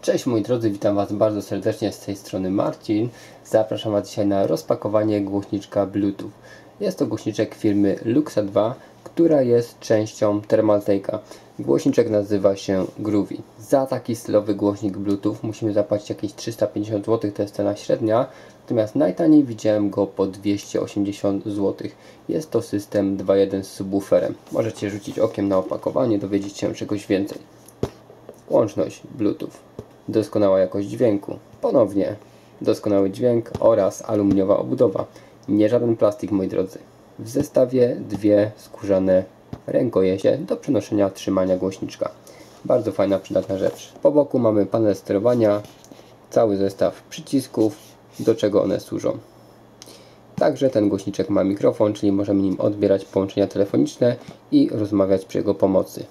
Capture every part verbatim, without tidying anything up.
Cześć moi drodzy, witam Was bardzo serdecznie, z tej strony Marcin. Zapraszam Was dzisiaj na rozpakowanie głośniczka Bluetooth. Jest to głośniczek firmy Luxa dwa, która jest częścią Thermaltake'a. Głośniczek nazywa się Groovy. Za taki stylowy głośnik Bluetooth musimy zapłacić jakieś trzysta pięćdziesiąt złotych, to jest cena średnia. Natomiast najtaniej widziałem go po dwieście osiemdziesiąt złotych. Jest to system dwa jeden z subwooferem. Możecie rzucić okiem na opakowanie, dowiedzieć się czegoś więcej. Łączność Bluetooth. Doskonała jakość dźwięku. Ponownie doskonały dźwięk oraz aluminiowa obudowa. Nie żaden plastik, moi drodzy. W zestawie dwie skórzane rękojesie do przenoszenia, trzymania głośniczka. Bardzo fajna, przydatna rzecz. Po boku mamy panel sterowania, cały zestaw przycisków, do czego one służą. Także ten głośniczek ma mikrofon, czyli możemy nim odbierać połączenia telefoniczne i rozmawiać przy jego pomocy.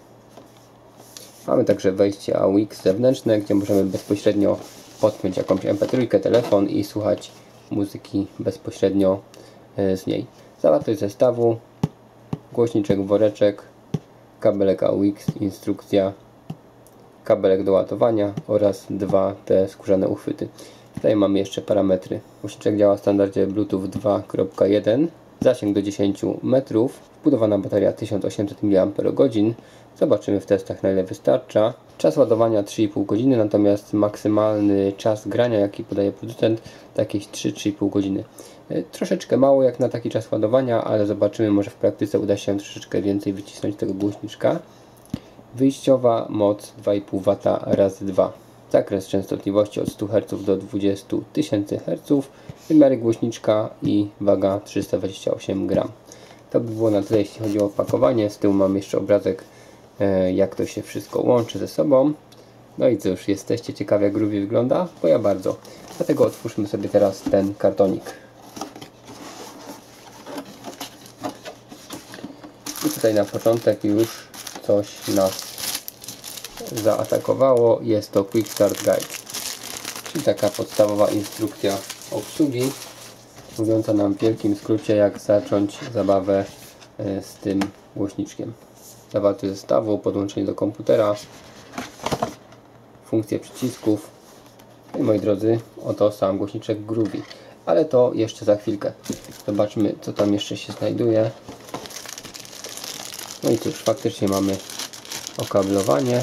Mamy także wejście A U X zewnętrzne, gdzie możemy bezpośrednio podpiąć jakąś em pe trzy, telefon i słuchać muzyki bezpośrednio z niej. Zawartość zestawu: głośniczek, woreczek, kabelek A U X, instrukcja, kabelek do ładowania oraz dwa te skórzane uchwyty. Tutaj mamy jeszcze parametry. Głośniczek działa w standardzie Bluetooth dwa kropka jeden, zasięg do dziesięciu metrów, wbudowana bateria tysiąc osiemset miliampergodzin. Zobaczymy w testach, na ile wystarcza. Czas ładowania trzy i pół godziny, natomiast maksymalny czas grania, jaki podaje producent, to jakieś trzy do trzech i pół godziny. Troszeczkę mało jak na taki czas ładowania, ale zobaczymy, może w praktyce uda się troszeczkę więcej wycisnąć z tego głośniczka. Wyjściowa moc dwa i pół wata razy dwa. Zakres częstotliwości od stu herców do dwudziestu tysięcy herców. Wymiary głośniczka i waga trzysta dwadzieścia osiem gramów. To by było na tyle, jeśli chodzi o opakowanie. Z tyłu mam jeszcze obrazek, jak to się wszystko łączy ze sobą. No i cóż, jesteście ciekawi, jak Groovy wygląda? Bo ja bardzo. Dlatego otwórzmy sobie teraz ten kartonik. I tutaj na początek już coś nas zaatakowało. Jest to Quick Start Guide, czyli taka podstawowa instrukcja obsługi, mówiąca nam w wielkim skrócie, jak zacząć zabawę z tym głośniczkiem. Zawartość zestawu, podłączenie do komputera, funkcje przycisków. I moi drodzy, oto sam głośniczek Groovy. Ale to jeszcze za chwilkę. Zobaczmy, co tam jeszcze się znajduje. No i cóż, faktycznie mamy okablowanie,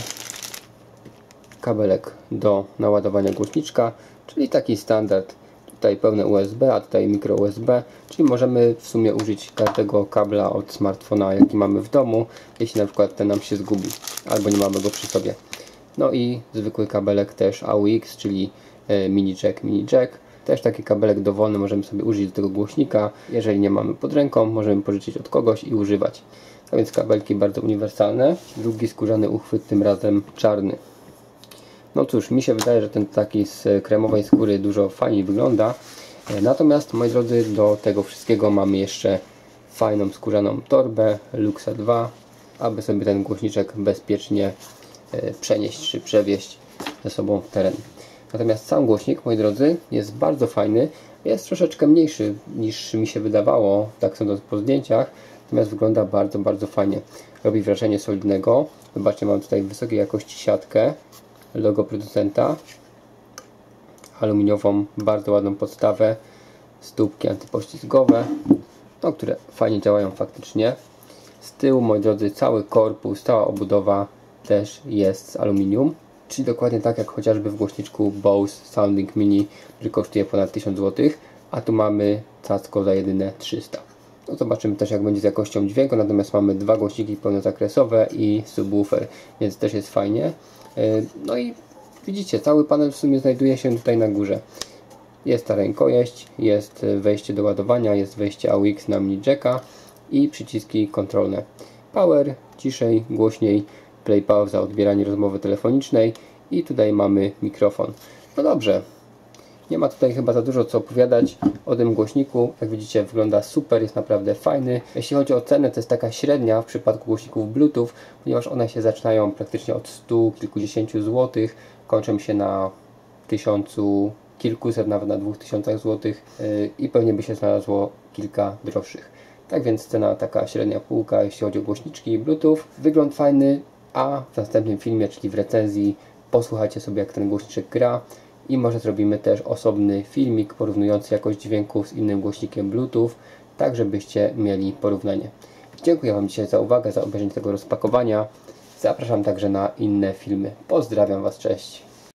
kabelek do naładowania głośniczka, czyli taki standard. Tutaj pełne U S B, a tutaj mikro U S B, czyli możemy w sumie użyć każdego kabla od smartfona, jaki mamy w domu, jeśli na przykład ten nam się zgubi, albo nie mamy go przy sobie. No i zwykły kabelek też A U X, czyli mini jack, mini jack. Też taki kabelek dowolny możemy sobie użyć do tego głośnika. Jeżeli nie mamy pod ręką, możemy pożyczyć od kogoś i używać. A więc kabelki bardzo uniwersalne. Drugi skórzany uchwyt, tym razem czarny. No cóż, mi się wydaje, że ten taki z kremowej skóry dużo fajniej wygląda. Natomiast, moi drodzy, do tego wszystkiego mamy jeszcze fajną skórzaną torbę Luxa dwa, aby sobie ten głośniczek bezpiecznie przenieść czy przewieźć ze sobą w teren. Natomiast sam głośnik, moi drodzy, jest bardzo fajny. Jest troszeczkę mniejszy niż mi się wydawało, tak sądząc po zdjęciach. Natomiast wygląda bardzo, bardzo fajnie. Robi wrażenie solidnego. Zobaczcie, mam tutaj wysokiej jakości siatkę. Logo producenta. Aluminiową, bardzo ładną podstawę. Stópki antypoślizgowe, no, które fajnie działają faktycznie. Z tyłu, moi drodzy, cały korpus, cała obudowa też jest z aluminium. Czyli dokładnie tak jak chociażby w głośniczku Bose Sounding Mini, który kosztuje ponad tysiąc złotych, a tu mamy cacko za jedyne trzysta. No zobaczymy też, jak będzie z jakością dźwięku, natomiast mamy dwa głośniki pełnozakresowe i subwoofer, więc też jest fajnie. No i widzicie, cały panel w sumie znajduje się tutaj na górze. Jest ta rękojeść, jest wejście do ładowania, jest wejście A U X na mini jacka i przyciski kontrolne. Power, ciszej, głośniej, play, pauza, odbieranie rozmowy telefonicznej i tutaj mamy mikrofon. No dobrze, nie ma tutaj chyba za dużo co opowiadać o tym głośniku. Jak widzicie, wygląda super, jest naprawdę fajny. Jeśli chodzi o cenę, to jest taka średnia w przypadku głośników Bluetooth, ponieważ one się zaczynają praktycznie od stu kilkudziesięciu złotych, kończą się na tysiącu kilkuset, nawet na dwóch tysiącach złotych i pewnie by się znalazło kilka droższych. Tak więc cena taka średnia półka, jeśli chodzi o głośniczki Bluetooth. Wygląd fajny, a w następnym filmie, czyli w recenzji, posłuchacie sobie, jak ten głośniczek gra i może zrobimy też osobny filmik porównujący jakość dźwięku z innym głośnikiem Bluetooth, tak żebyście mieli porównanie. Dziękuję Wam dzisiaj za uwagę, za obejrzenie tego rozpakowania. Zapraszam także na inne filmy. Pozdrawiam Was, cześć!